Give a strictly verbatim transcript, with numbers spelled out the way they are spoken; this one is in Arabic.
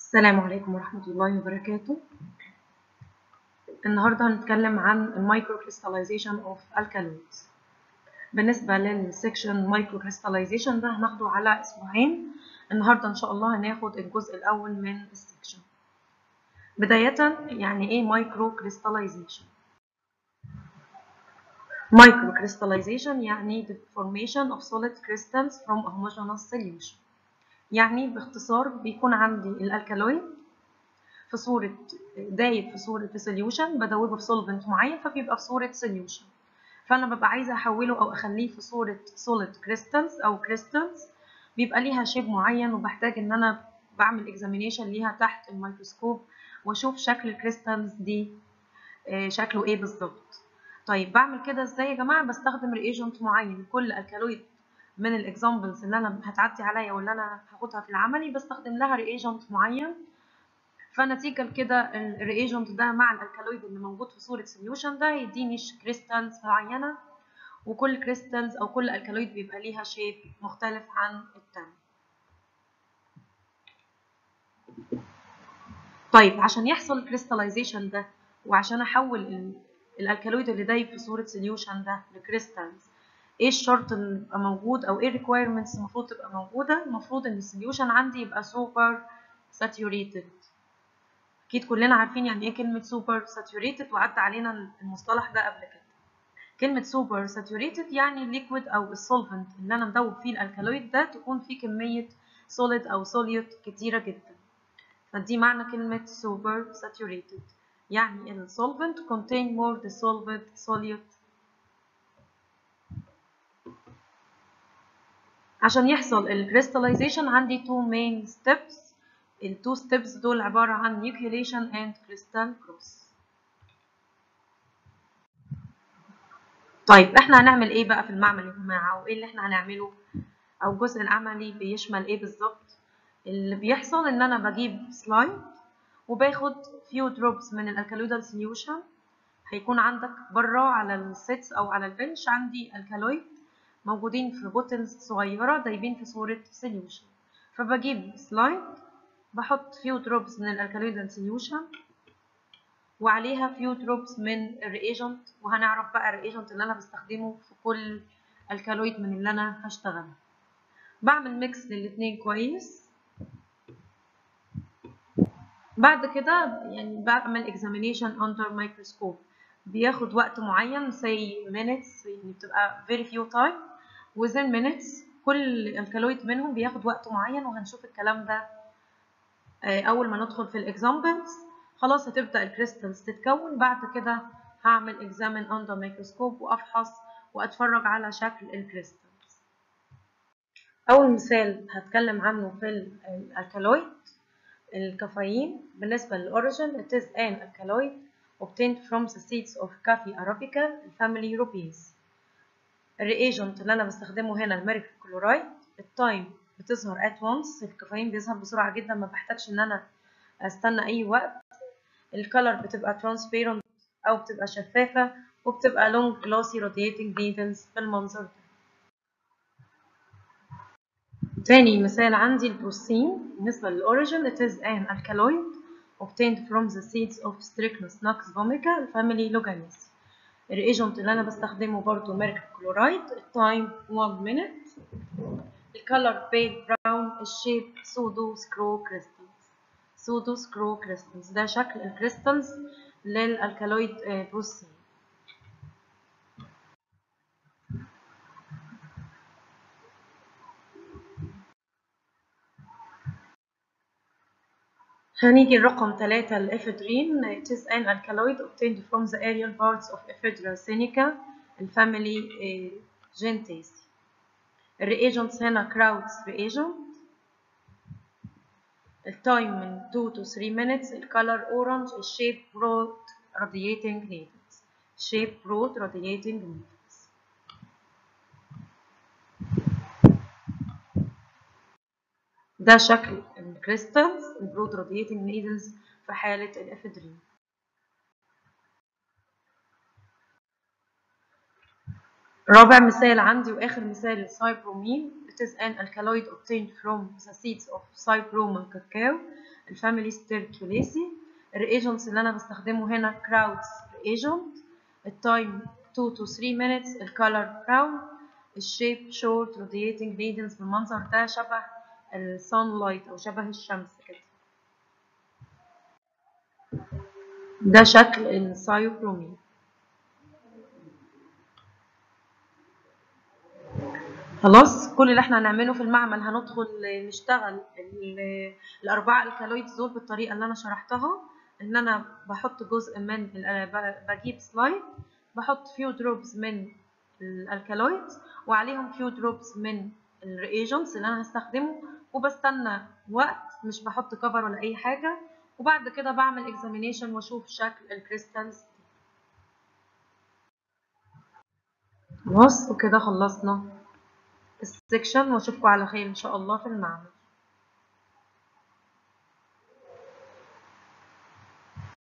السلام عليكم ورحمة الله وبركاته. النهاردة هنتكلم عن المايكرو كريستاليزيشن اوف الكالويدز. بالنسبة للسكشن مايكرو كريستاليزيشن ده هناخده على اسبوعين. النهاردة ان شاء الله هناخد الجزء الاول من السكشن. بداية يعني ايه مايكرو كريستاليزيشن؟ مايكرو كريستاليزيشن يعني the formation of solid crystals from a homogeneous solution. يعني باختصار بيكون عندي الالكالويد في صورة دايب في صورة في سوليوشن، بدوبه في سولفنت معين فبيبقى في صورة سوليوشن. فأنا ببقى عايزة أحوله أو أخليه في صورة solid crystals أو crystals، بيبقى ليها شيب معين وبحتاج إن أنا بعمل examination ليها تحت الميكروسكوب وأشوف شكل الكريستالز دي شكله إيه بالظبط. طيب بعمل كده إزاي يا جماعة؟ بستخدم reagent معين. كل الكالويد من الإكزامبلز اللي أنا هتعدي عليا واللي أنا هاخدها في العملي بستخدم لها reagent معين. فنتيجة لكده الرياجنت ده مع الالكالويد اللي موجود في صورة سوليوشن ده يديني كريستالز معينة، وكل كريستالز او كل الكالويد بيبقى ليها شيب مختلف عن التاني. طيب عشان يحصل الكريستاليزيشن ده وعشان احول الالكالويد اللي دايب في صورة سوليوشن ده لكريستالز، ايه الشرط اللي يبقى موجود او ايه الريكويرمنتس المفروض تبقى موجودة؟ المفروض ان السوليوشن عندي يبقى سوبر ساتيوريتد. اكيد كلنا عارفين يعني ايه كلمه سوبر ساتوريتد وعدى علينا المصطلح ده قبل كده. كلمه سوبر ساتوريتد يعني الليكويد او السولفنت اللي انا مدوب فيه الالكالويد ده تكون فيه كميه سوليد او سوليوت كتيره جدا. فدي معنى كلمه سوبر ساتوريتد، يعني السولفنت contain more dissolved solute. عشان يحصل الكريستاليزيشن عندي two main steps. التو ستيبس دول عباره عن nucleation and crystal cross. طيب احنا هنعمل ايه بقى في المعمل يا جماعه، وايه اللي احنا هنعمله، او الجزء العملي بيشمل ايه بالظبط؟ اللي بيحصل ان انا بجيب سلايد وباخد فيو دروبس من الالكالويدال سوليوشن. هيكون عندك بره على السيتس او على البنش عندي الكالويد موجودين في بوتلز صغيره دايبين في صوره سوليوشن. فبجيب سلايد بحط فيو دروبس من الالكالويدال سوليوشن وعليها فيو دروبس من الرياجنت، وهنعرف بقى الرياجنت اللي انا بستخدمه في كل الكالويد من اللي انا هشتغله. بعمل ميكس للاتنين كويس. بعد كده يعني بعمل examination under microscope، بياخد وقت معين say minutes، يعني بتبقى very few time within minutes. كل الكالويد منهم بياخد وقت معين وهنشوف الكلام ده اول ما ندخل في الاكزامبلز. خلاص هتبدا الكريستالز تتكون. بعد كده هعمل examine under microscope وافحص واتفرج على شكل الكريستالز. اول مثال هتكلم عنه في الالكالويد الكافيين. بالنسبه للاوريجين it is an alkaloid obtained from the seeds of Coffea arabica family Rubies. الرياجنت اللي انا بستخدمه هنا الميركوري كلورايد. التايم بتظهر at once، الكافيين بيظهر بسرعه جدا ما بحتاجش ان انا استنى اي وقت. الكالر بتبقى transparent او بتبقى شفافه، وبتبقى long glossy radiating needles بالمنظر ده. تاني مثال عندي البروسين. بالنسبه للاوريجين it is an alkaloid obtained from the seeds of Strychnos nux vomica family Loganes. الرياجنت اللي انا بستخدمه برضو ميركوري كلورايد. التايم one minute. الكالر بيل براون. الشيب سودو سكرو كريستالز. سودو سكرو كريستالز ده شكل الكريستالز للالكالويد بروسين. هنيجي الرقم ثلاثة الإفيدرين. It is an alkaloid obtained from the aerial parts of Ephedra seneca الفاميلي Gentaceae. الرياجنتس هنا كراوتز رياجنت. التايم من two to three minutes. الكالر اورنج. الشيب برود radiating needles. shape broad radiating needles. ده شكل الكريستالز البرود radiating needles في حالة الإفيدرين. رابع مثال عندي واخر مثال السايبرومين. It is an alkaloid obtained from the seeds of Cyproma cacao الفاميلي ستيركيوليسي. الرياجنتس اللي انا بستخدمه هنا كراودز رياجنت. التايم two to three minutes. الكالر براون. الشيب شورت رادياتنج راديانس بالمنظر ده شبه السان لايت او شبه الشمس كده. ده شكل السايوكرومين. خلاص كل اللي احنا هنعمله في المعمل هندخل نشتغل الاربعه الكالويدز دول بالطريقه اللي انا شرحتها، ان انا بحط جزء من بجيب سلايد بحط فيو دروبز من الالكالويدز وعليهم فيو دروبز من الرياجنتس اللي انا هستخدمه، وبستنى وقت مش بحط كفر ولا اي حاجه، وبعد كده بعمل اكزامينيشن واشوف شكل الكريستالز. خلاص وكده خلصنا السكشن، واشوفكم على خير ان شاء الله في المعمل.